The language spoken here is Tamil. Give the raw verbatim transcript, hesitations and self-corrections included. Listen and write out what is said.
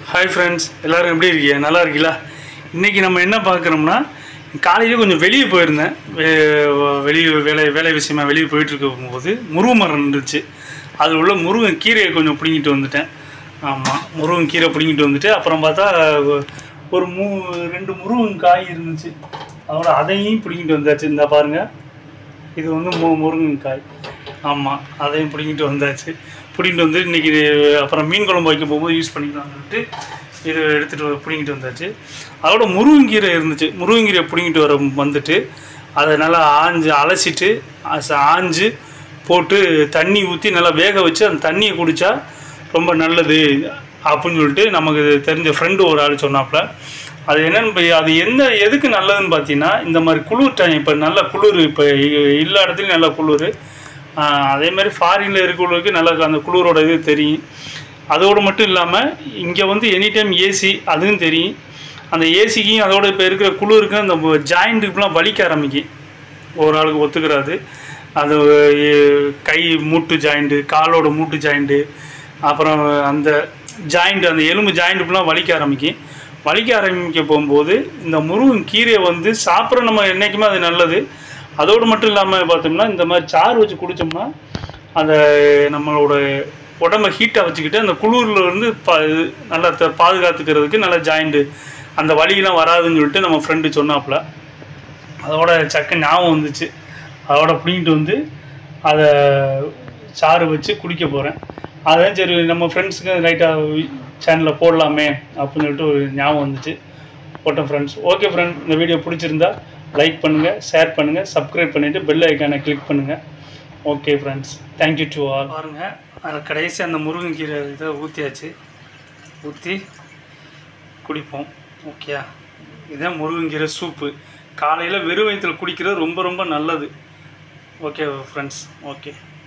Hi friends, எல்லாரும் எப்படி இருக்கீங்க? நல்லா இருக்கீங்களா? இன்னைக்கு நம்ம என்ன பார்க்கறோம்னா காலையில கொஞ்சம் வெளிய போயிருந்தேன். வெளிய வேலை வேலை விஷயமா வெளிய போயிட்டு இருக்கும்போது முருங்கை மரம் இருந்துச்சு. அதுல உள்ள முருங்கை கீரையை கொஞ்சம் புடிங்கிட்டு வந்துட்டேன். ஆமா, முருங்கை கீரை புடிங்கிட்டு வந்துட்டு அப்புறம் பார்த்தா ஒரு மூ ரெண்டு முருங்கை காய் இருந்துச்சு. அதோட அதையும் புடிங்கிட்டு வந்தாச்சு. இந்த பாருங்க. இது வந்து முருங்கை காய். ஆமா, அதையும் புடிங்கிட்டு வந்தாச்சு. புடிங்கிட்டு வந்து இன்னைக்கு அப்புறம் மீன் குழம்பு வைக்க போகும்போது யூஸ் பண்ணிக்கலாம்னு இது எடுத்துகிட்டு பிடிங்கிட்டு வந்தாச்சு. அதோட முருங்கீரை இருந்துச்சு. முருங்கீரை பிடிங்கிட்டு வர வந்துட்டு அதை நல்லா ஆஞ்சு அலசிட்டு ஆஞ்சு போட்டு தண்ணி ஊற்றி நல்லா வேக வச்சு அந்த தண்ணியை குடித்தா ரொம்ப நல்லது அப்படின்னு சொல்லிட்டு நமக்கு தெரிஞ்ச ஃப்ரெண்டு ஒரு ஆள் சொன்னாப்புல. அது என்னென்னு அது எந்த எதுக்கு நல்லதுன்னு பார்த்தீங்கன்னா, இந்த மாதிரி குளிர் டைம் இப்போ நல்ல குளிர் இப்போ எல்லா இடத்துலையும் நல்ல குளிர். அதேமாதிரி ஃபாரினில் இருக்கிறவங்களுக்கு நல்லா அந்த குளிரோட இது தெரியும். அதோடு மட்டும் இல்லாமல் இங்கே வந்து எனி டைம் ஏசி அதுவும் தெரியும். அந்த ஏசிக்கும் அதோட இப்போ இருக்கிற குளிருக்கு அந்த ஜாயிண்ட்டுக்குலாம் வலிக்க ஆரம்பிக்கும். ஒரு ஆளுக்கு ஒத்துக்கிறாது. அது கை மூட்டு ஜாயிண்ட்டு, காலோட மூட்டு ஜாயிண்ட்டு, அப்புறம் அந்த ஜாயிண்ட்டு அந்த எலும்பு ஜாயிண்ட்டுக்குலாம் வலிக்க ஆரம்பிக்கும். வலிக்க ஆரம்பிக்க போகும்போது இந்த முருங்கை கீரையை வந்து சாப்பிட்ற நம்ம என்றைக்குமே அது நல்லது. அதோடு மட்டும் இல்லாமல் பார்த்தோம்னா இந்த மாதிரி சாறு வச்சு குடித்தோம்னா அந்த நம்மளோட உடம்பை ஹீட்டாக வச்சுக்கிட்டு அந்த குளிரில் இருந்து பா நல்லா பாதுகாத்துக்கிறதுக்கு நல்லா ஜாயிண்ட்டு அந்த வலியெலாம் வராதுன்னு சொல்லிட்டு நம்ம ஃப்ரெண்டு சொன்னாப்புல. அதோட சக்க ஞாபகம் வந்துச்சு. அதோட பிடிங்கிட்டு வந்து அதை சாறு வச்சு குடிக்க போகிறேன். அதான் சரி நம்ம ஃப்ரெண்ட்ஸுக்கு ரைட்டாக சேனலில் போடலாமே அப்படின்னு சொல்லிட்டு ஒரு ஞாபகம் வந்துச்சு, போட்டேன் ஃப்ரெண்ட்ஸ். ஓகே ஃப்ரெண்ட், இந்த வீடியோ பிடிச்சிருந்தா லைக் பண்ணுங்கள், ஷேர் பண்ணுங்கள், சப்ஸ்கிரைப் பண்ணிவிட்டு பெல் ஐக்கானை கிளிக் பண்ணுங்கள். Okay friends, thank you to all. பாருங்கள், அதில் கடைசி அந்த முருங்கைக்கீரை இதை ஊற்றியாச்சு. ஊற்றி குடிப்போம். ஓகேயா? இதுதான் முருங்கைக்கீரை சூப்பு. காலையில் வெறும் வயிற்றில் குடிக்கிறது ரொம்ப ரொம்ப நல்லது. Okay friends, okay.